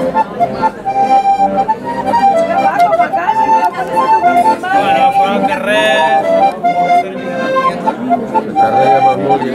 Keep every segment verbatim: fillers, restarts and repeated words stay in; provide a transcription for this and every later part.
Bueno, fue al carrer. El carrer de Magnolia,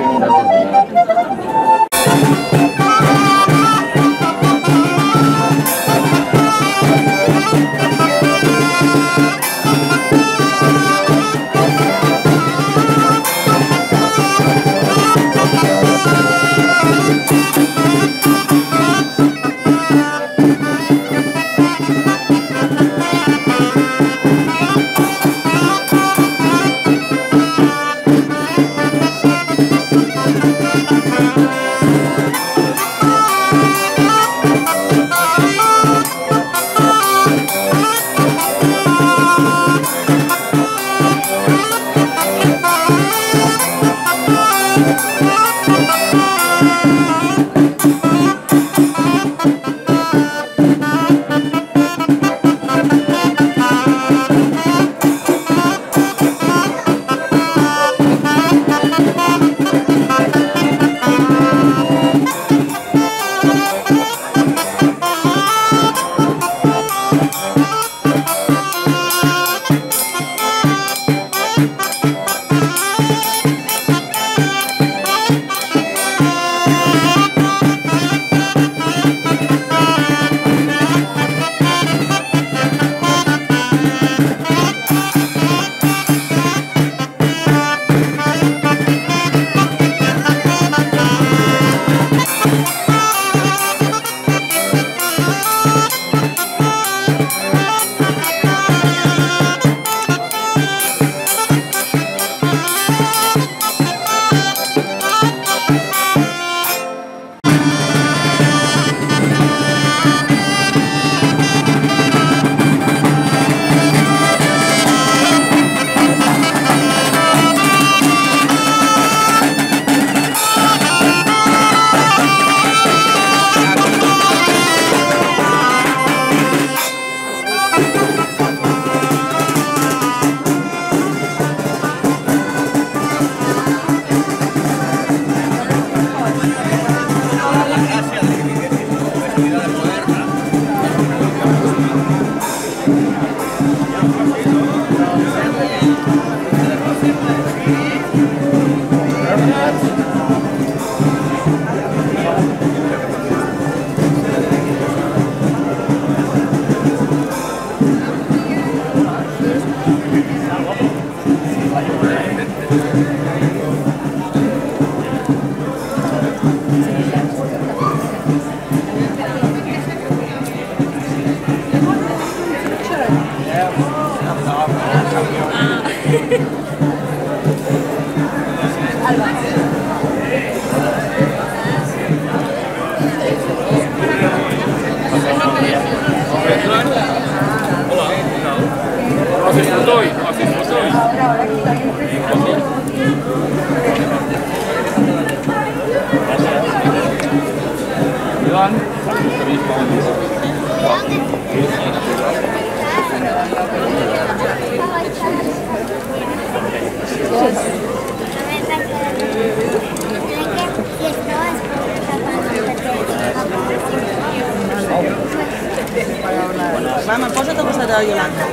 Mama, posa't al costat de la Yolanda.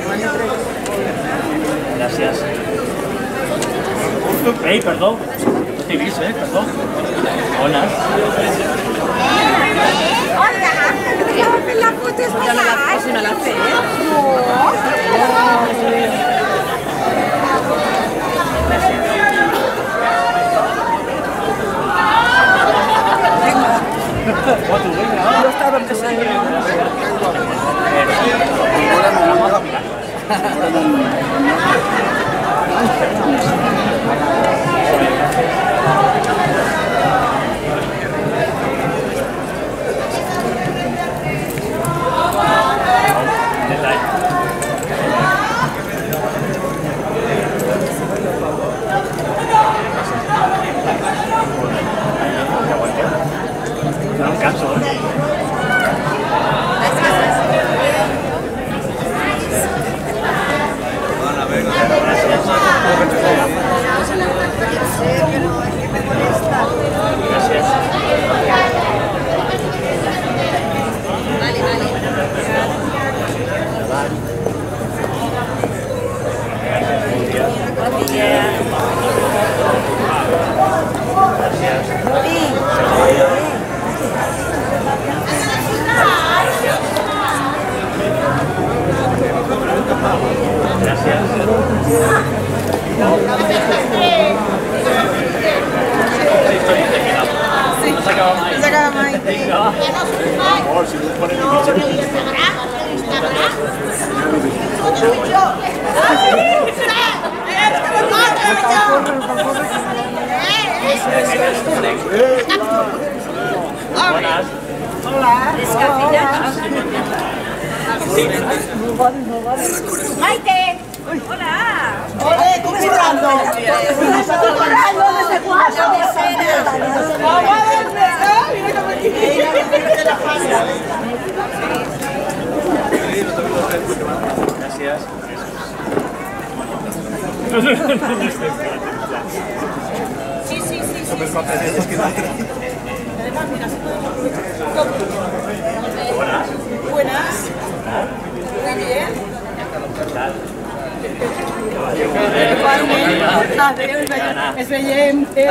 Gràcies. Ei, perdó. No t'he vist, eh? Perdó. Bones. Hola! Estava fent la foto especial. Si no l'ha fet? No estàvem que sí. No em canso, eh? Sé que no, es que me molesta. favor, si no ponen Buenas. Hola. Maite. Hola. Ole, ¿cómo es Rolando? Rolando desde cuatro. Gracias. Sí, sí, sí. Además, mira, se puede aprovechar. Buenas. Buenas. Muy bien. Es veient.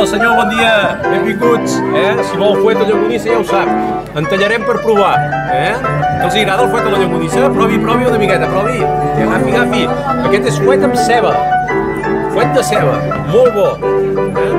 Hola senyor, bon dia, benvinguts. Eh? Si vol fuet a llonganissa ja ho sap, en tallarem per provar. Eh? Que els agrada el fuet a la llonganissa? Provi, provi una miqueta, provi. I agafi, agafi. Aquest és fuet amb ceba. Fuet de ceba, molt bo. Eh?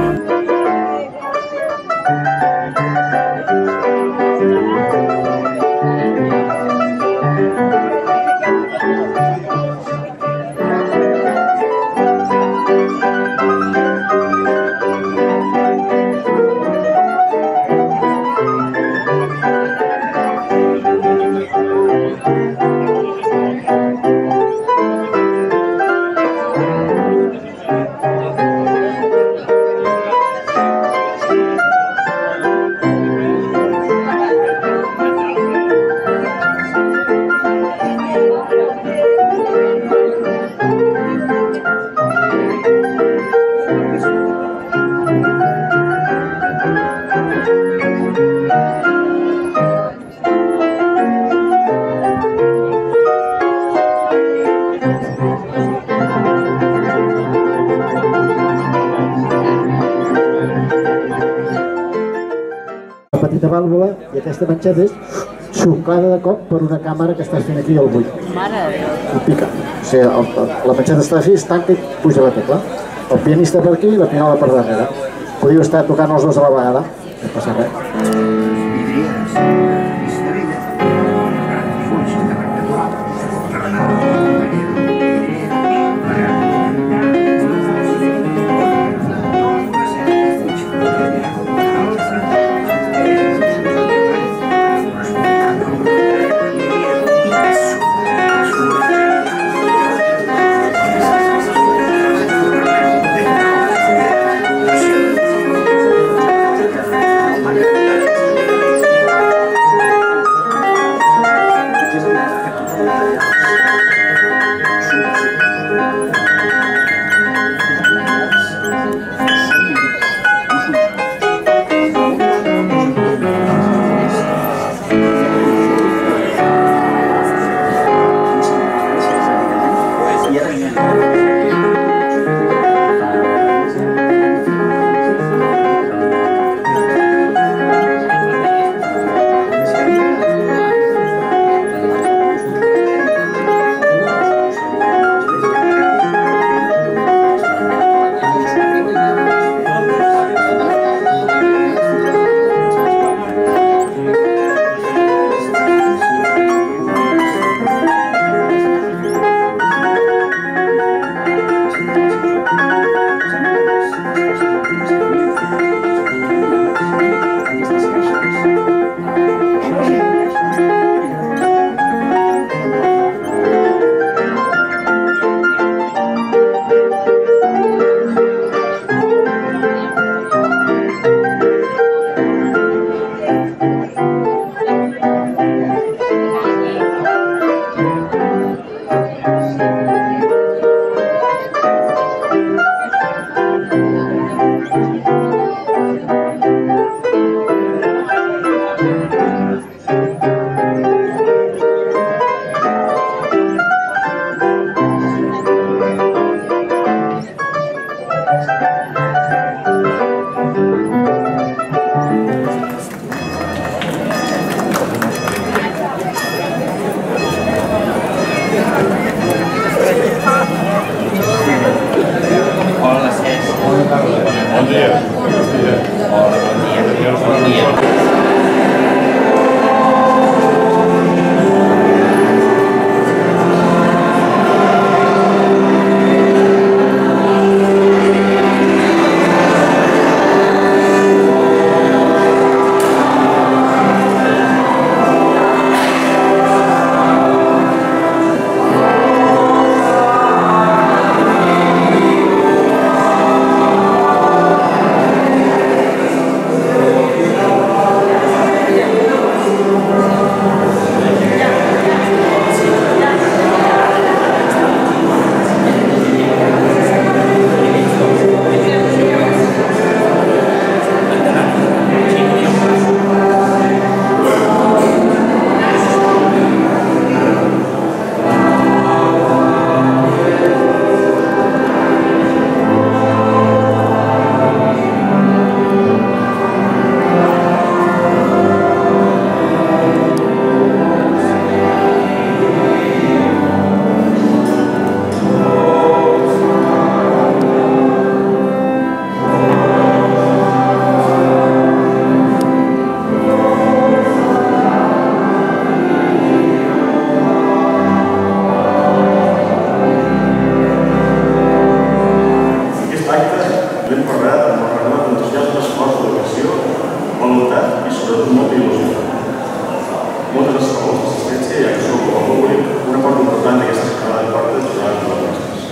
Petita vàlvula i aquesta manxeta és xucada de cop per una càmera que estàs fent aquí al buit. Mare de Déu. I pica. O sigui, el, el, la manxeta està així, es tanca i puja la tecla. El pianista per aquí i la pinola per darrere. Podríeu estar tocant els dos a la vegada, no passa res. Bon dia. Hola, bon dia. Bon dia. ben preparat amb el regnat d'entusiasme, esforç, dedicació, voluntat i sobretot molta il·lusió. Moltes escoles d'assistència i acció com a públic, una part important d'aquesta escala de portes jugades per les nostres.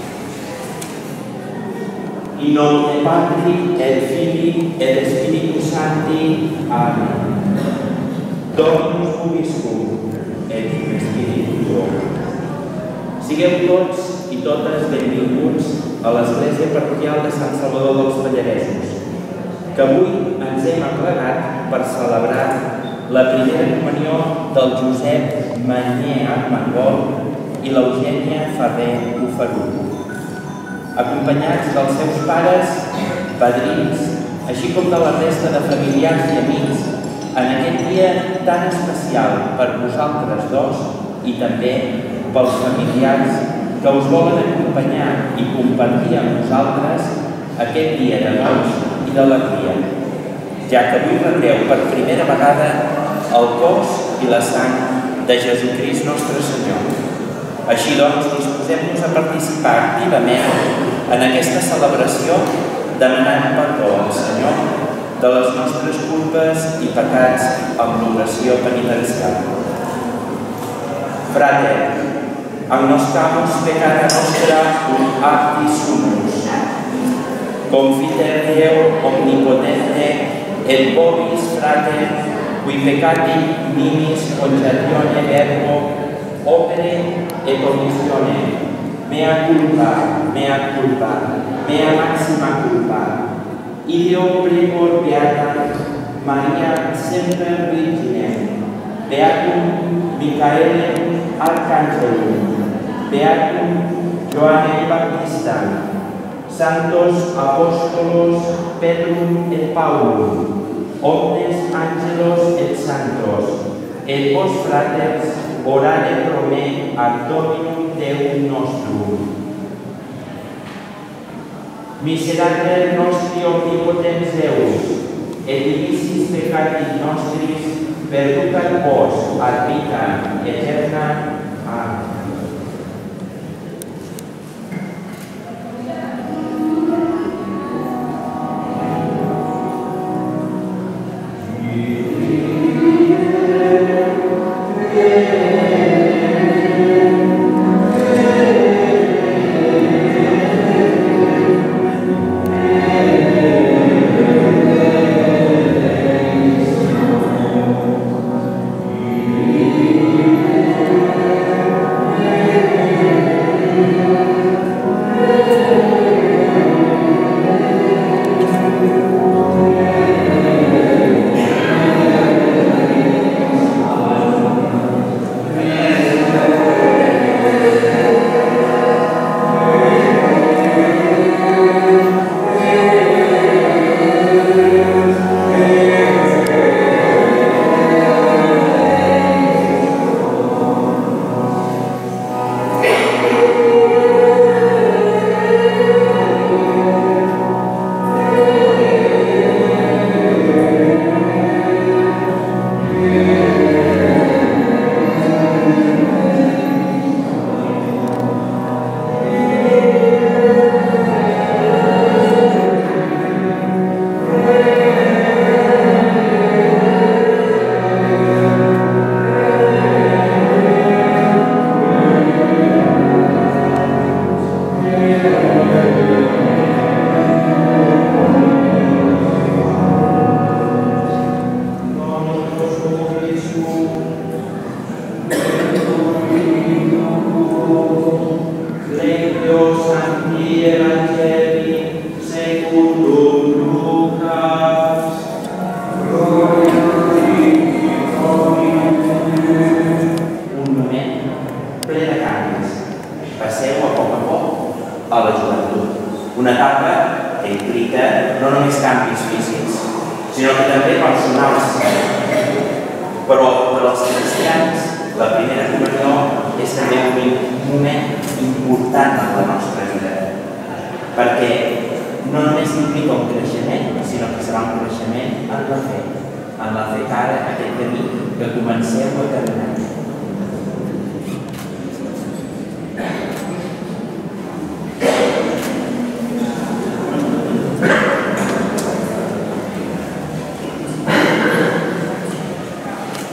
In nome Patri et Filii et Spiritus Sancti. Amen. Dominus vobiscum et Spiritus. Sigueu tots i totes benvinguts a l'Església Parroquial de Sant Salvador dels Pallaresos, que avui ens hem aplegat per celebrar la primera comunió del Josep Manyer Armengol i l'Eugènia Ferrer Uferú, acompanyats dels seus pares, padrins, així com de la resta de familiars i amics en aquest dia tan especial per vosaltres dos i també pels familiars que us volen acompanyar i compartir amb vosaltres aquest dia de goig i d'alegria, ja que avui rebreu per primera vegada el cos i la sang de Jesucrist nostre Senyor. Així doncs, disposem-nos a participar activament en aquesta celebració demanant perdó al Senyor de les nostres culpes i pecats amb l'oració penitencial. Frater, agnoscamus peccata nostra ut acti sumus, confiter Deo omnipotente et vobis, frater, qui peccati nimis conjatione verbo, opere et omissione, mea culpa, mea culpa, mea maxima culpa. Ideo precor beata Maria semper Virgine, beatum Michaelem Archangelum, beatum Johannem Baptista, Santos Apostolos Petrum et Paulum, omnes angelos et santos, et vos fraters orare pro me ad Dominum Deum nostrum. Miserater nostri omnipotens Deus, et dimissis peccatis nostris, perducat vos ad vita eterna. Amen.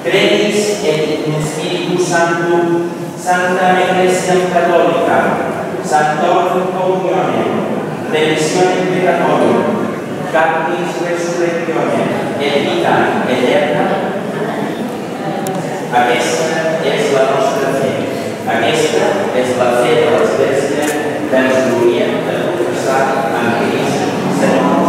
Credis et in Spiritu Sanctum, Sancta Ecclesiam Catholica, Sanctorum Communionem, Remissionem Peccatorum, Carnis Resurrectionem et Vita Eterna. Aquesta és la nostra fe. Aquesta és la fe de l'Església que ens volíem de professar en Crist Senyor.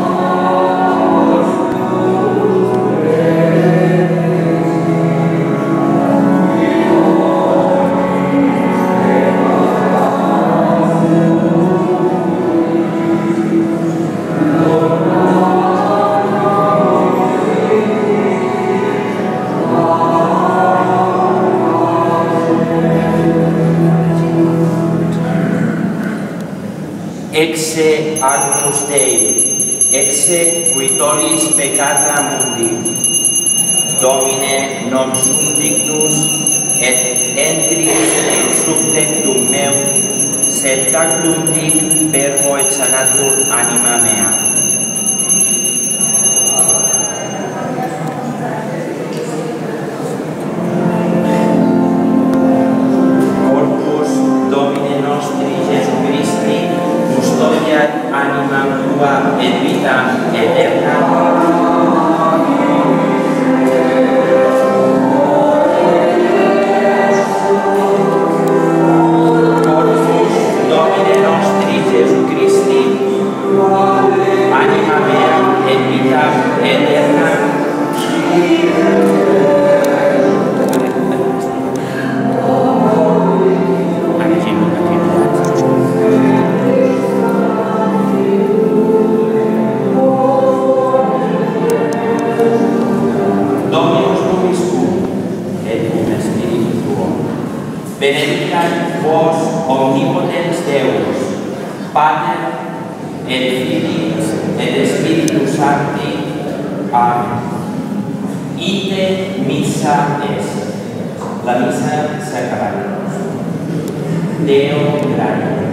Exe agnus Dei, exe qui tollis peccata mundi. Domine non sum dignus, et entri in subtectum meum, sed tactum dic verbo et sanatur anima mea. Corpus Domine nostri Jesu Christi, custodiat animam tua et vitam eterna. Benedicat vos omnipotens Deus, Pater et Filii et Spiritus Sancti. Amen. Ite missa est. La missa s'ha acabat. Deo gratias.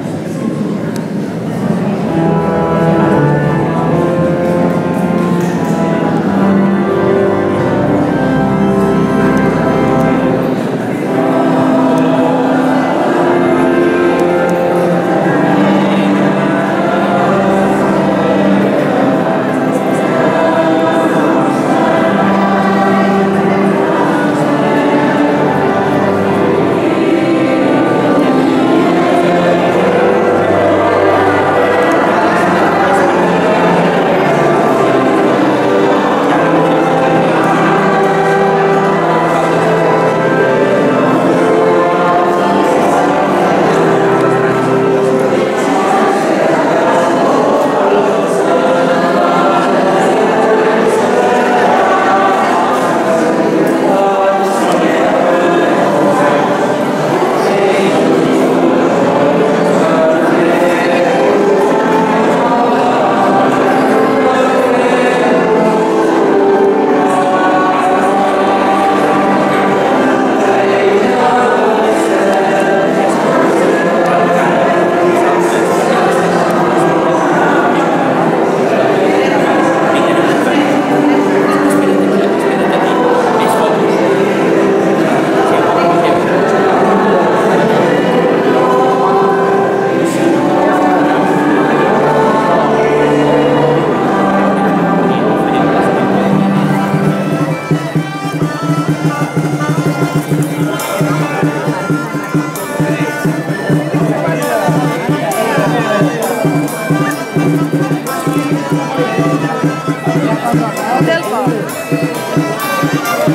Del